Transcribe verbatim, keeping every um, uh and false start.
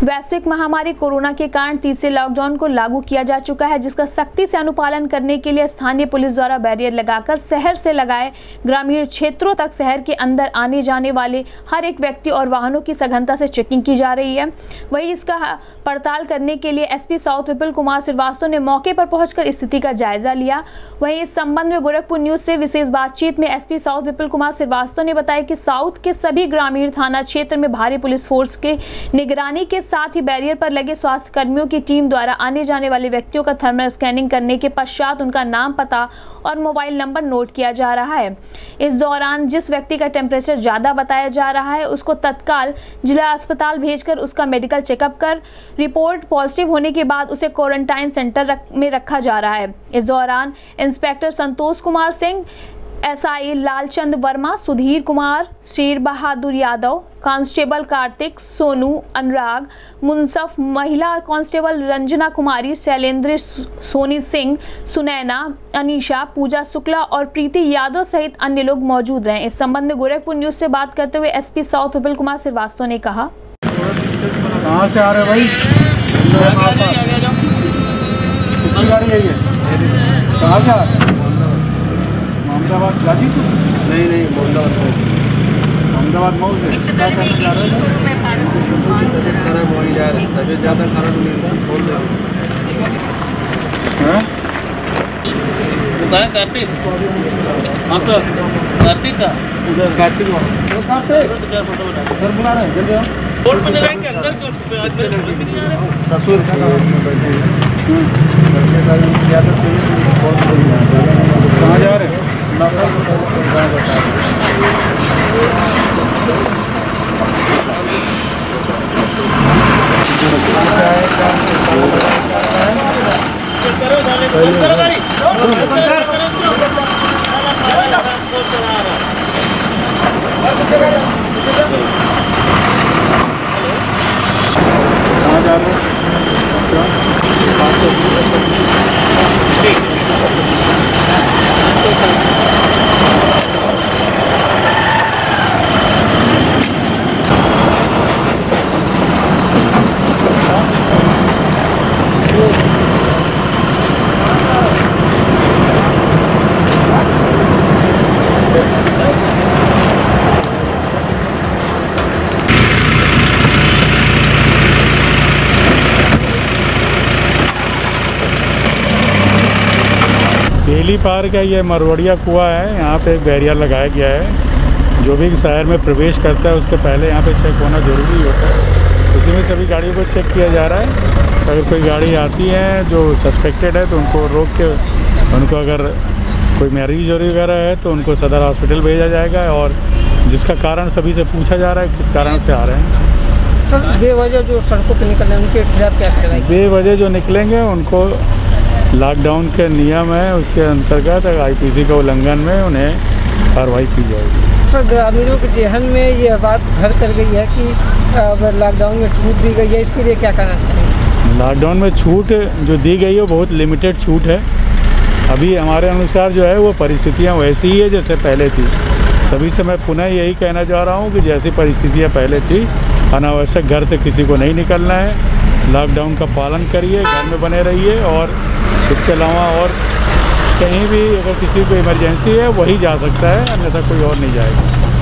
वैश्विक महामारी कोरोना के कारण तीसरे लॉकडाउन को लागू किया जा चुका है, जिसका सख्ती से अनुपालन करने के लिए स्थानीय पुलिस द्वारा बैरियर लगाकर शहर से लगाए ग्रामीण क्षेत्रों तक शहर के अंदर आने जाने वाले हर एक व्यक्ति और वाहनों की सघनता से चेकिंग की जा रही है। वहीं इसका पड़ताल करने के लिए एसपी साउथ विपुल कुमार श्रीवास्तव ने मौके पर पहुंचकर स्थिति का जायजा लिया। वहीं इस संबंध में गोरखपुर न्यूज से विशेष बातचीत में एसपी साउथ विपुल कुमार श्रीवास्तव ने बताया कि साउथ के सभी ग्रामीण थाना क्षेत्र में भारी पुलिस फोर्स के निगरानी के साथ ही बैरियर पर लगे स्वास्थ्य कर्मियों की टीम द्वारा आने जाने वाले व्यक्तियों का थर्मल स्कैनिंग करने के पश्चात उनका नाम, पता और मोबाइल नंबर नोट किया जा रहा है। इस दौरान जिस व्यक्ति का टेम्परेचर ज्यादा बताया जा रहा है उसको तत्काल जिला अस्पताल भेजकर उसका मेडिकल चेकअप कर रिपोर्ट पॉजिटिव होने के बाद उसे क्वारंटाइन सेंटर रख, में रखा जा रहा है। इस दौरान inspector Santosh Kumar Singh, SI Lalchand Verma, Sudhir Kumar, Sher Bahadur Yadav, constable Kartik, Sonu, Anurag, Munsaf, महिला कांस्टेबल रंजना कुमारी, शैलेंद्र, सोनी सिंह, सुनैना, अनीशा, पूजा शुक्ला और प्रीति यादव सहित अन्य लोग मौजूद रहे। इस संबंध में गोरखपुर न्यूज से बात करते हुए एसपी साउथ विपुल कुमार श्रीवास्तव ने कहा, कहाँ से आ रहे भाई? गाड़ी है ये? कहाँ से आ रहे? अहमदाबाद गाजीपुर? नहीं नहीं अहमदाबाद अहमदाबाद मऊ से क्या करने जा रहे हैं? तबियत खराब हो जा रहा है, तबियत ज़्यादा खराब नहीं है, बोल रहे हैं। बताया कार्तिक? हाँ सर, कार्तिक का उधर कार्तिक वो कार्तिक सर बुला रहे हैं, जल्दी आओ। कोर्ट में रहेंगे अंदर क्यों? ससुर कहाँ जा रहे हैं? बेली पार का ये मरवड़िया कुआं है, यहाँ पे एक बैरियर लगाया गया है। जो भी शहर में प्रवेश करता है उसके पहले यहाँ पे चेक होना ज़रूरी होता है। उसी में सभी गाड़ियों को चेक किया जा रहा है। अगर कोई गाड़ी आती है जो सस्पेक्टेड है तो उनको रोक के उनको, अगर कोई मरीज वगैरह है तो उनको सदर हॉस्पिटल भेजा जाएगा और जिसका कारण सभी से पूछा जा रहा है किस कारण से आ रहे हैं। सर बेवजह जो सड़कों पर निकल रहे हैं उनके खिलाफ क्या कार्रवाई? बेवजह जो निकलेंगे उनको लॉकडाउन के नियम है उसके अंतर्गत आईपीसी का उल्लंघन में उन्हें कार्रवाई की जाएगी। सर ग्रामीणों के जहन में ये बात घर कर गई है कि लॉकडाउन में छूट दी गई है, इसके लिए क्या कहना चाहिए? लॉकडाउन में छूट जो दी गई है वो बहुत लिमिटेड छूट है। अभी हमारे अनुसार जो है वो परिस्थितियाँ वैसी ही है जैसे पहले थी। सभी से मैं पुनः यही कहना चाह रहा हूँ कि जैसी परिस्थितियाँ पहले थी, अनावश्यक घर से किसी को नहीं निकलना है। लॉकडाउन का पालन करिए, घर में बने रहिए और इसके अलावा और कहीं भी अगर किसी को इमरजेंसी है वही जा सकता है, अन्यथा कोई और नहीं जाएगा।